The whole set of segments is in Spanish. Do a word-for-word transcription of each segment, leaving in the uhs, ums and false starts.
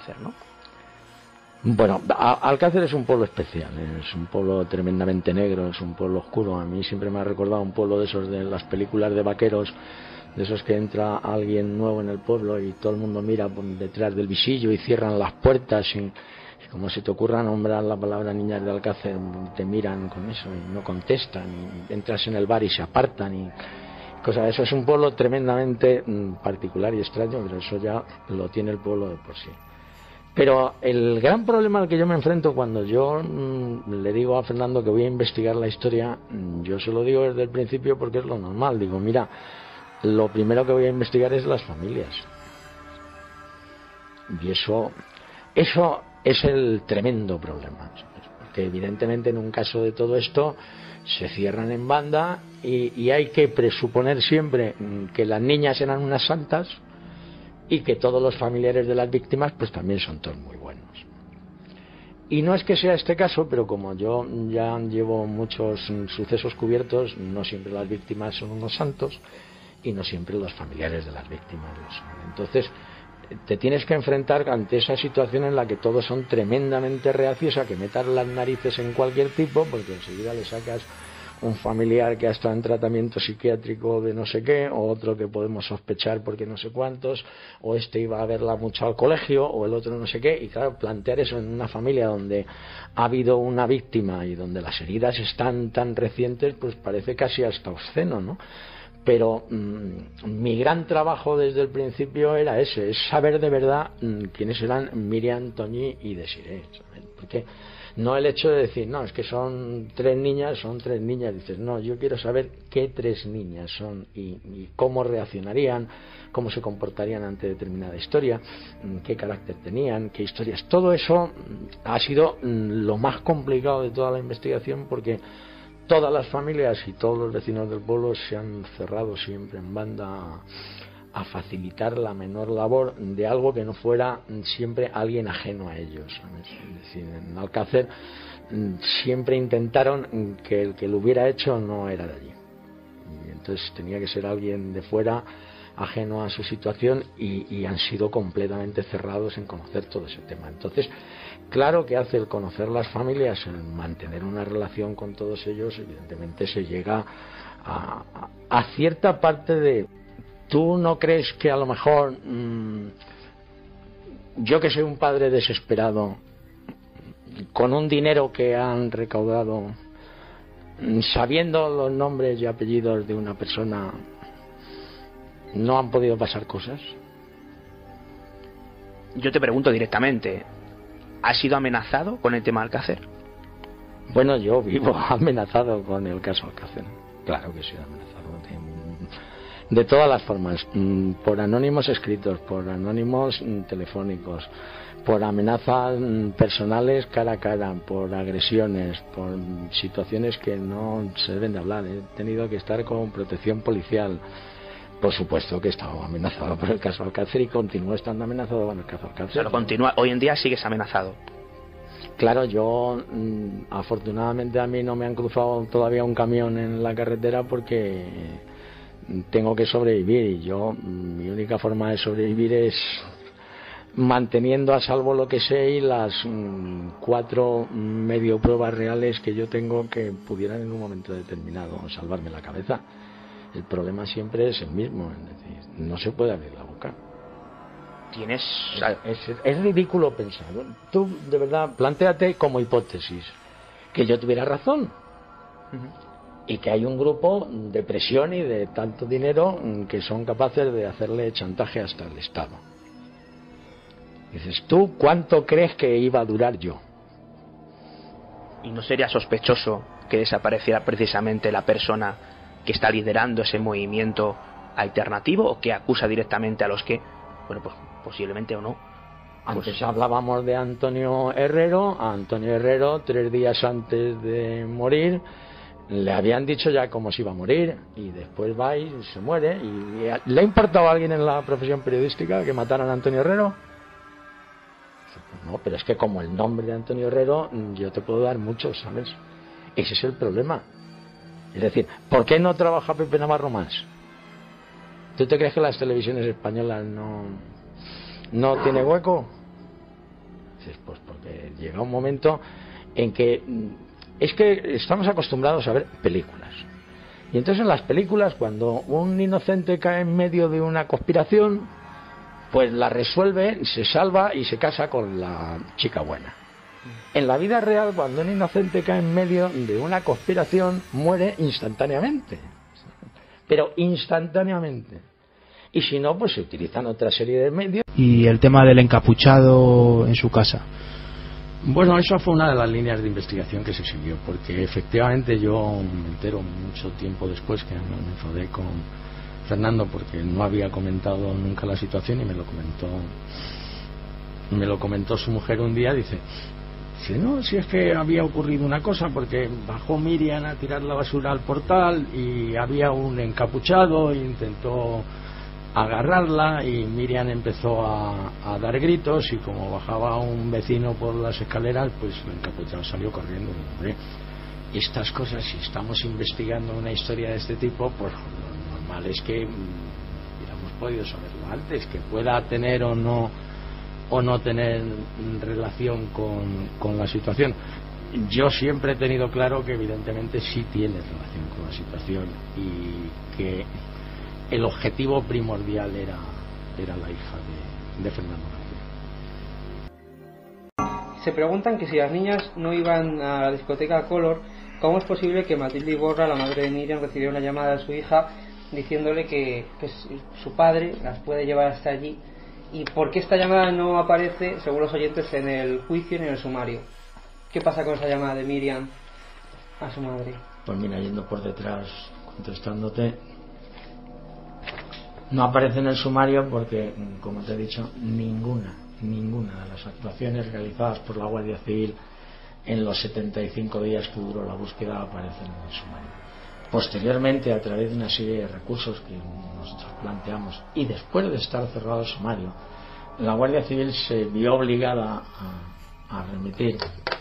Alcácer, ¿no? Bueno, Alcácer es un pueblo especial, es un pueblo tremendamente negro, es un pueblo oscuro. A mí siempre me ha recordado un pueblo de esos de las películas de vaqueros, de esos que entra alguien nuevo en el pueblo y todo el mundo mira por detrás del visillo y cierran las puertas y, y como se te ocurra nombrar la palabra Niñas de Alcácer, te miran con eso y no contestan, y entras en el bar y se apartan y cosas de eso. Es un pueblo tremendamente mmm, particular y extraño, pero eso ya lo tiene el pueblo de por sí. Pero el gran problema al que yo me enfrento cuando yo mmm, le digo a Fernando que voy a investigar la historia, mmm, yo se lo digo desde el principio porque es lo normal. Digo, mira, lo primero que voy a investigar es las familias. Y eso, eso es el tremendo problema. Porque evidentemente en un caso de todo esto se cierran en banda y, y hay que presuponer siempre que las niñas eran unas santas y que todos los familiares de las víctimas pues también son todos muy buenos. Y no es que sea este caso, pero como yo ya llevo muchos sucesos cubiertos, no siempre las víctimas son unos santos y no siempre los familiares de las víctimas lo son. Entonces te tienes que enfrentar ante esa situación en la que todos son tremendamente reacios a que metas las narices en cualquier tipo, porque enseguida le sacas un familiar que ha estado en tratamiento psiquiátrico de no sé qué, o otro que podemos sospechar porque no sé cuántos, o este iba a verla mucho al colegio, o el otro no sé qué, y claro, plantear eso en una familia donde ha habido una víctima y donde las heridas están tan recientes, pues parece casi hasta obsceno, ¿no? Pero mmm, mi gran trabajo desde el principio era ese, es saber de verdad mmm, quiénes eran Miriam, Toñi y Desiree, ¿sabes? Porque no el hecho de decir, no, es que son tres niñas, son tres niñas. Dices, no, yo quiero saber qué tres niñas son y, y cómo reaccionarían, cómo se comportarían ante determinada historia, qué carácter tenían, qué historias. Todo eso ha sido lo más complicado de toda la investigación, porque todas las familias y todos los vecinos del pueblo se han cerrado siempre en banda a facilitar la menor labor de algo que no fuera siempre alguien ajeno a ellos, ¿sabes? Es decir, en Alcácer siempre intentaron que el que lo hubiera hecho no era de allí, y entonces tenía que ser alguien de fuera ajeno a su situación, y, y han sido completamente cerrados en conocer todo ese tema. Entonces, claro que hace el conocer las familias, el mantener una relación con todos ellos, evidentemente se llega a, a, a cierta parte de... ¿Tú no crees que a lo mejor mmm, yo, que soy un padre desesperado, con un dinero que han recaudado, sabiendo los nombres y apellidos de una persona, no han podido pasar cosas? Yo te pregunto directamente, ¿has sido amenazado con el tema Alcácer? Bueno, yo vivo amenazado con el caso Alcácer. Claro que he sido amenazado. De todas las formas, por anónimos escritos, por anónimos telefónicos, por amenazas personales cara a cara, por agresiones, por situaciones que no se deben de hablar. He tenido que estar con protección policial. Por supuesto que he estado amenazado por el caso Alcácer y continúo estando amenazado por el caso Alcácer. Claro, continúa. Hoy en día sigues amenazado. Claro, yo afortunadamente a mí no me han cruzado todavía un camión en la carretera porque tengo que sobrevivir, y yo, mi única forma de sobrevivir es manteniendo a salvo lo que sé y las mmm, cuatro medio pruebas reales que yo tengo que pudieran en un momento determinado salvarme la cabeza. El problema siempre es el mismo, es decir, no se puede abrir la boca. Tienes... Es, es, es ridículo pensar. Tú, de verdad, plantéate como hipótesis que yo tuviera razón. Uh-huh. Y que hay un grupo de presión y de tanto dinero que son capaces de hacerle chantaje hasta el Estado. Dices, ¿tú cuánto crees que iba a durar yo? ¿Y no sería sospechoso que desapareciera precisamente la persona que está liderando ese movimiento alternativo, o que acusa directamente a los que, bueno, pues posiblemente o no? Antes pues... hablábamos de Antonio Herrero. A Antonio Herrero, tres días antes de morir, le habían dicho ya cómo se iba a morir, y después va y se muere. ¿Y le ha importado a alguien en la profesión periodística que mataran a Antonio Herrero? No, pero es que como el nombre de Antonio Herrero, yo te puedo dar muchos, ¿sabes? Ese es el problema. Es decir, ¿por qué no trabaja Pepe Navarro más? ¿Tú te crees que las televisiones españolas no, no tiene hueco? Pues porque llega un momento en que es que estamos acostumbrados a ver películas. Y entonces en las películas, cuando un inocente cae en medio de una conspiración, pues la resuelve, se salva y se casa con la chica buena. En la vida real, cuando un inocente cae en medio de una conspiración, muere instantáneamente. Pero instantáneamente. Y si no, pues se utilizan otra serie de medios. Y el tema del encapuchado en su casa. Bueno, eso fue una de las líneas de investigación que se siguió, porque efectivamente yo me entero mucho tiempo después que me enfadé con Fernando porque no había comentado nunca la situación y me lo comentó me lo comentó su mujer un día. Dice, si no, si es que había ocurrido una cosa, porque bajó Miriam a tirar la basura al portal y había un encapuchado e intentó agarrarla y Miriam empezó a, a dar gritos y como bajaba un vecino por las escaleras, pues el encapuchado salió corriendo. Hombre, estas cosas, si estamos investigando una historia de este tipo, pues lo normal es que hubiéramos podido saberlo antes, que pueda tener o no o no tener relación con, con la situación. Yo siempre he tenido claro que evidentemente sí tiene relación con la situación y que el objetivo primordial era, era la hija de, de Fernando García. Se preguntan que si las niñas no iban a la discoteca Color, ¿cómo es posible que Matilde Iborra, la madre de Miriam, recibiera una llamada de su hija diciéndole que, que su padre las puede llevar hasta allí? ¿Y por qué esta llamada no aparece, según los oyentes, en el juicio ni en el sumario? ¿Qué pasa con esa llamada de Miriam a su madre? Pues mira, yendo por detrás, contestándote, no aparece en el sumario porque, como te he dicho, ninguna, ninguna de las actuaciones realizadas por la Guardia Civil en los setenta y cinco días que duró la búsqueda aparecen en el sumario. Posteriormente, a través de una serie de recursos que nosotros planteamos y después de estar cerrado el sumario, la Guardia Civil se vio obligada a, a remitir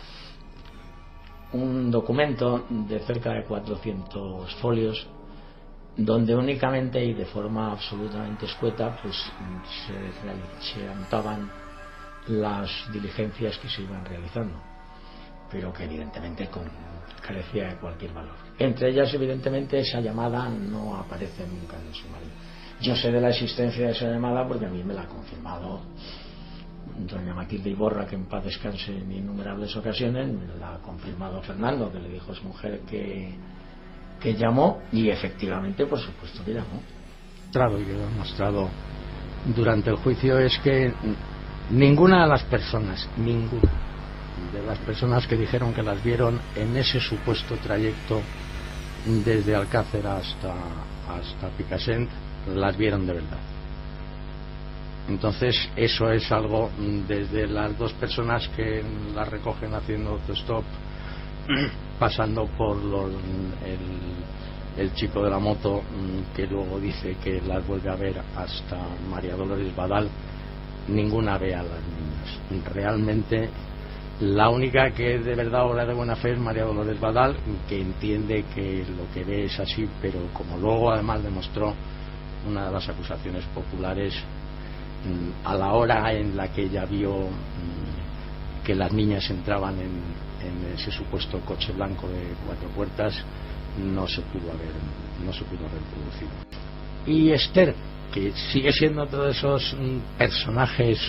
un documento de cerca de cuatrocientos folios donde únicamente y de forma absolutamente escueta pues se, se anotaban las diligencias que se iban realizando, pero que evidentemente con, carecía de cualquier valor. Entre ellas, evidentemente, esa llamada no aparece nunca en el sumario. Yo sé de la existencia de esa llamada porque a mí me la ha confirmado doña Matilde Iborra, que en paz descanse, en innumerables ocasiones. Me la ha confirmado Fernando, que le dijo a su mujer que, que llamó, y efectivamente, por supuesto, que llamó. Claro, y lo he demostrado durante el juicio es que ninguna de las personas, ninguna de las personas que dijeron que las vieron en ese supuesto trayecto desde Alcácer hasta hasta Picassent las vieron de verdad. Entonces eso es algo, desde las dos personas que las recogen haciendo autostop, pasando por los, el, el chico de la moto que luego dice que las vuelve a ver, hasta María Dolores Badal, ninguna ve a las niñas. Realmente la única que de verdad obra de buena fe es María Dolores Badal, que entiende que lo que ve es así, pero como luego además demostró una de las acusaciones populares, a la hora en la que ella vio que las niñas entraban en, en ese supuesto coche blanco de cuatro puertas, no se pudo haber no se pudo haber producido. Y Esther, que sigue siendo otro de esos personajes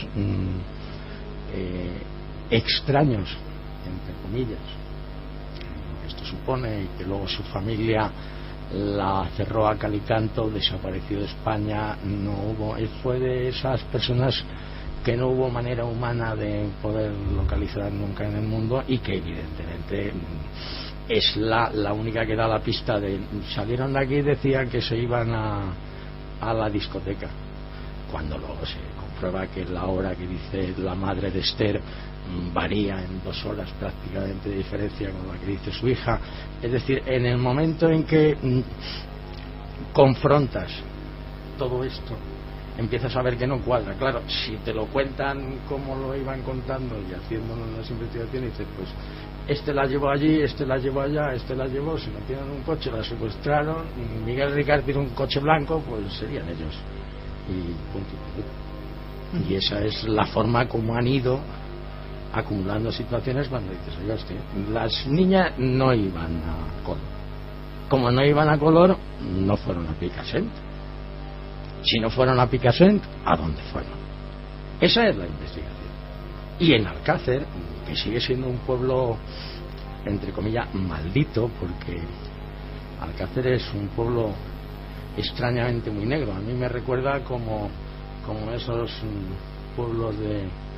eh, extraños, entre comillas, esto supone, y que luego su familia la cerró a cal y canto, desapareció de España, no hubo, fue de esas personas que no hubo manera humana de poder localizar nunca en el mundo, y que evidentemente es la, la única que da la pista de salieron de aquí y decían que se iban a, a la discoteca, cuando luego se comprueba que la hora que dice la madre de Esther varía en dos horas prácticamente de diferencia con la que dice su hija. Es decir, en el momento en que mm, confrontas todo esto, empiezas a ver que no cuadra. Claro, si te lo cuentan como lo iban contando y haciendo las investigaciones, dices, pues este la llevó allí, este la llevó allá, este la llevó, se metieron en un coche, la secuestraron, Miguel Ricard tiene un coche blanco, pues serían ellos, y punto. Y esa es la forma como han ido acumulando situaciones cuando dices, oye, hostia, las niñas no iban a color. Como no iban a color, no fueron a Picassent. Si no fueron a Picassent, ¿a dónde fueron? Esa es la investigación. Y en Alcácer, que sigue siendo un pueblo, entre comillas, maldito, porque Alcácer es un pueblo extrañamente muy negro. A mí me recuerda como, como esos pueblos de,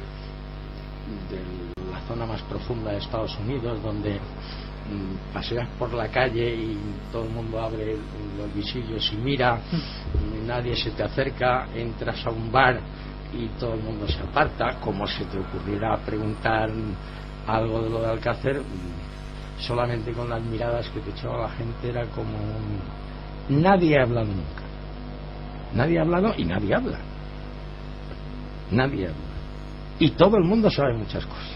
de la zona más profunda de Estados Unidos, donde mm, paseas por la calle y todo el mundo abre los visillos y mira, y nadie se te acerca, entras a un bar y todo el mundo se aparta, como si te ocurriera preguntar algo de lo de Alcácer, solamente con las miradas que te echaba la gente era como un... Nadie ha hablado nunca, nadie ha hablado y nadie habla, nadie habla, y todo el mundo sabe muchas cosas,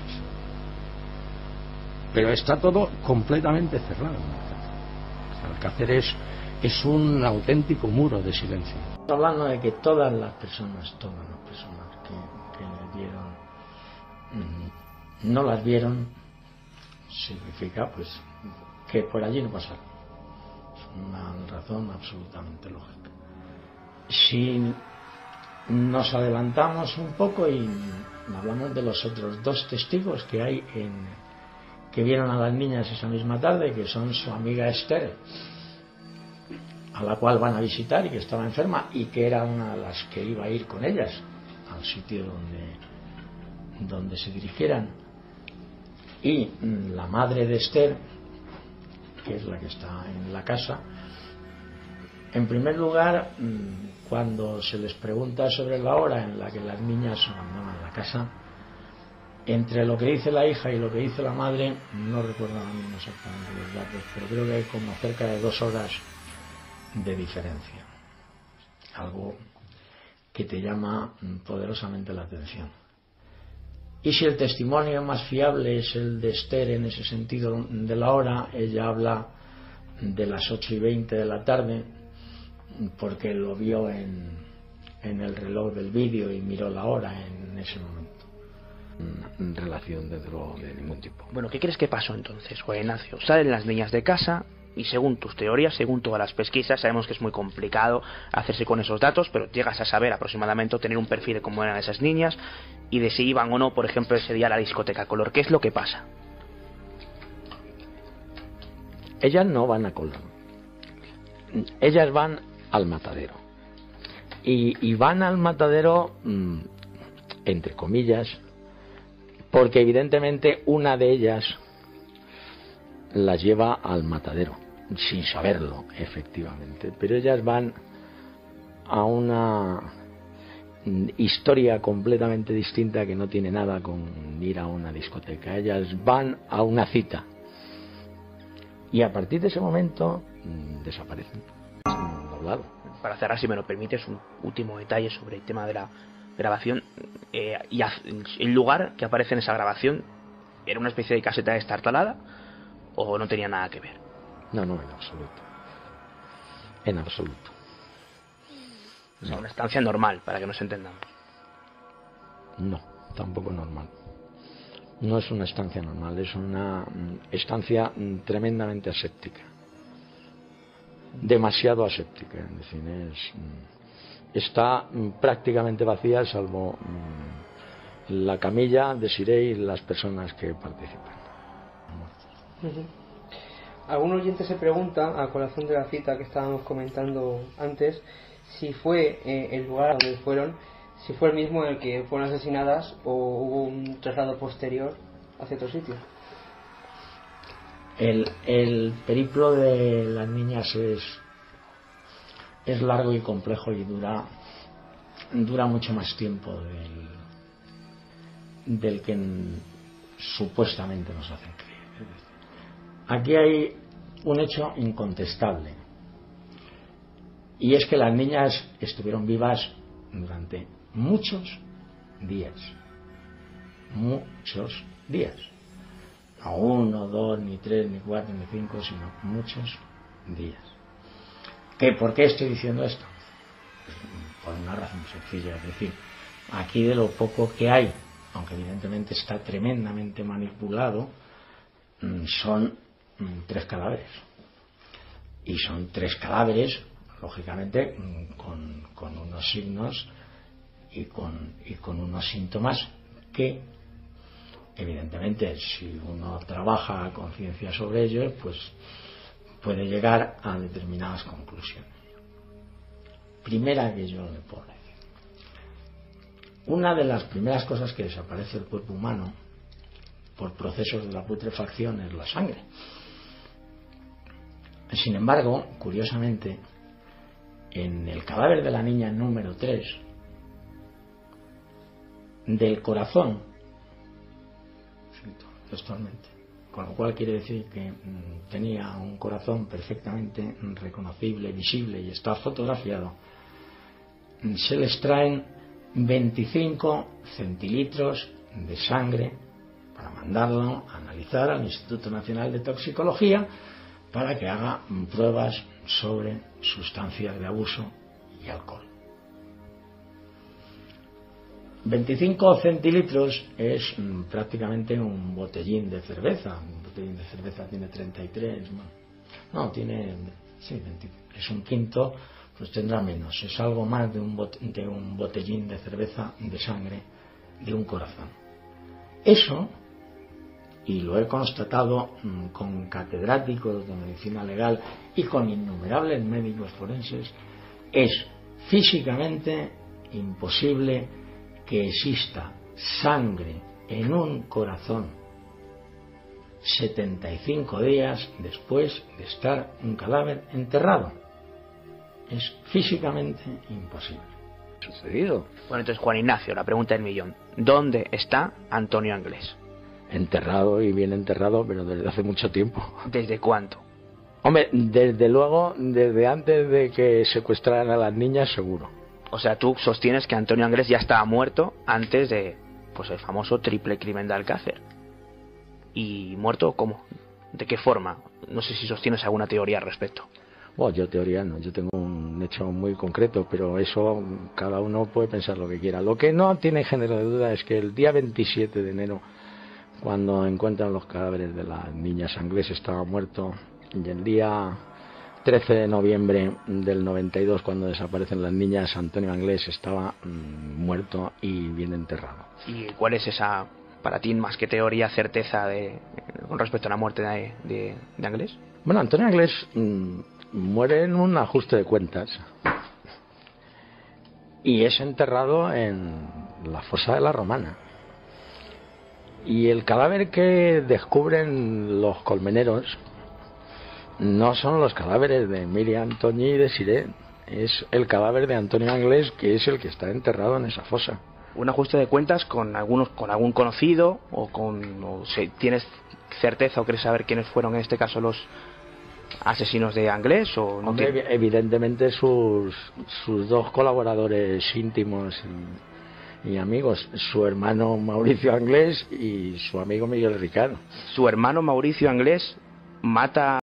pero está todo completamente cerrado. Alcácer es, es un auténtico muro de silencio. Hablando de que todas las personas, todas las personas que, que le vieron, no las vieron, significa pues que por allí no pasaron. Es una razón absolutamente lógica. Si nos adelantamos un poco y hablamos de los otros dos testigos que hay en, que vieron a las niñas esa misma tarde, que son su amiga Esther, a la cual van a visitar y que estaba enferma y que era una de las que iba a ir con ellas al sitio donde, donde se dirigieran, y la madre de Esther, que es la que está en la casa. En primer lugar, cuando se les pregunta sobre la hora en la que las niñas abandonan la casa, entre lo que dice la hija y lo que dice la madre, no recuerdo ahora mismo exactamente los datos, pero creo que hay como cerca de dos horas de diferencia, algo que te llama poderosamente la atención. Y si el testimonio más fiable es el de Esther en ese sentido de la hora, ella habla de las ocho y veinte de la tarde porque lo vio en, en el reloj del vídeo y miró la hora en ese momento. En relación de droga de ningún tipo. Bueno, ¿qué crees que pasó entonces, Juan Ignacio? Salen las niñas de casa y según tus teorías, según todas las pesquisas, sabemos que es muy complicado hacerse con esos datos, pero llegas a saber aproximadamente o tener un perfil de cómo eran esas niñas y de si iban o no, por ejemplo, ese día a la discoteca Color. ¿Qué es lo que pasa? Ellas no van a Color, ellas van al matadero y, y van al matadero mmm, entre comillas, porque evidentemente una de ellas las lleva al matadero sin saberlo, efectivamente, pero ellas van a una historia completamente distinta que no tiene nada con ir a una discoteca. Ellas van a una cita y a partir de ese momento mmm, desaparecen. Doblado. Para cerrar, si me lo permites, un último detalle sobre el tema de la grabación. Eh, y el lugar que aparece en esa grabación era una especie de caseta destartalada o no tenía nada que ver. No, no, en absoluto. En absoluto. O sea, una estancia normal, para que nos entendamos. No, tampoco normal. No es una estancia normal, es una estancia tremendamente aséptica. Demasiado aséptica, es decir, es, está prácticamente vacía salvo la camilla de Sirey y las personas que participan. Uh-huh. Algún oyente se pregunta, a colación de la cita que estábamos comentando antes, si fue eh, el lugar donde fueron, si fue el mismo en el que fueron asesinadas o hubo un traslado posterior hacia otro sitio. El, el periplo de las niñas es es largo y complejo y dura dura mucho más tiempo del, del que en, supuestamente nos hacen creer. Aquí hay un hecho incontestable y es que las niñas estuvieron vivas durante muchos días, muchos días. No uno, dos, ni tres, ni cuatro, ni cinco, sino muchos días. ¿Qué, ¿Por qué estoy diciendo esto? Pues por una razón sencilla, es decir, aquí de lo poco que hay aunque evidentemente está tremendamente manipulado, son tres cadáveres. Y son tres cadáveres, lógicamente, con, con unos signos y con, y con unos síntomas que, evidentemente, si uno trabaja a conciencia sobre ellos, pues puede llegar a determinadas conclusiones. Primera que yo le puedo decir. Una de las primeras cosas que desaparece del cuerpo humano por procesos de la putrefacción es la sangre. Sin embargo, curiosamente, en el cadáver de la niña número tres, del corazón, textualmente, con lo cual quiere decir que mm, tenía un corazón perfectamente reconocible, visible y está fotografiado, se le extraen veinticinco centilitros de sangre para mandarlo a analizar al Instituto Nacional de Toxicología para que haga pruebas sobre sustancias de abuso y alcohol. veinticinco centilitros es mm, prácticamente un botellín de cerveza. Un botellín de cerveza tiene treinta y tres, no, tiene, sí, veinte, es un quinto, pues tendrá menos, es algo más de un, bot, de un botellín de cerveza de sangre de un corazón. Eso, y lo he constatado mmm, con catedráticos de medicina legal y con innumerables médicos forenses, es físicamente imposible que exista sangre en un corazón setenta y cinco días después de estar un cadáver enterrado. Es físicamente imposible. Sucedido. Bueno, entonces, Juan Ignacio, la pregunta del millón. ¿Dónde está Antonio Anglés? Enterrado, y bien enterrado, pero desde hace mucho tiempo. ¿Desde cuánto? Hombre, desde luego, desde antes de que secuestraran a las niñas, seguro. O sea, tú sostienes que Antonio Anglés ya estaba muerto antes de, pues, el famoso triple crimen de Alcácer. ¿Y muerto cómo? ¿De qué forma? No sé si sostienes alguna teoría al respecto. Bueno, yo teoría no, yo tengo un hecho muy concreto, pero eso cada uno puede pensar lo que quiera. Lo que no tiene género de duda es que el día veintisiete de enero, cuando encuentran los cadáveres de las niñas Anglés, estaba muerto, y el día trece de noviembre del noventa y dos, cuando desaparecen las niñas, Antonio Anglés estaba mmm, muerto y bien enterrado. ¿Y cuál es esa, para ti, más que teoría, certeza de con respecto a la muerte de, de, de Anglés? Bueno, Antonio Anglés mmm, muere en un ajuste de cuentas y es enterrado en la fosa de la Romana. Y el cadáver que descubren los colmeneros no son los cadáveres de Miriam, Toñi y de Siré, es el cadáver de Antonio Anglés, que es el que está enterrado en esa fosa. ¿Un ajuste de cuentas con algunos, con algún conocido, o con, o si tienes certeza o quieres saber quiénes fueron en este caso los asesinos de Anglés? O no? Hombre, tiene... evidentemente sus sus dos colaboradores íntimos y, y amigos, su hermano Mauricio Anglés y su amigo Miguel Ricard. Su hermano Mauricio Anglés mata